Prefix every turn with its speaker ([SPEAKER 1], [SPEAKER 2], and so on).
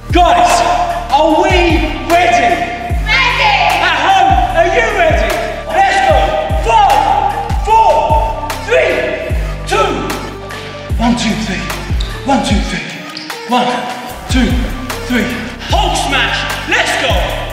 [SPEAKER 1] Guys, are we ready?
[SPEAKER 2] Ready!
[SPEAKER 1] At home, are you ready? Let's go! 5, 4, 3, 2. 1, 2, 3. 1, 2, 3. 1, 2, 3. Hulk smash! Let's go!